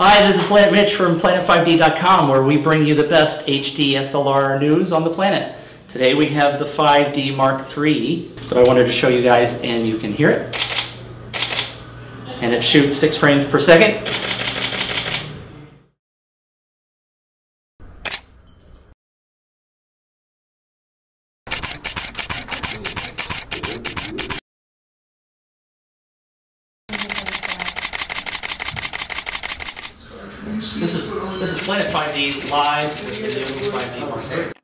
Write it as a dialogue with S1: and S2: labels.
S1: Hi, this is Planet Mitch from Planet5D.com, where we bring you the best HD SLR news on the planet. Today we have the 5D Mark III that I wanted to show you guys, and you can hear it. And it shoots 6 frames per second. This is Planet 5D live with the new 5D Mark III.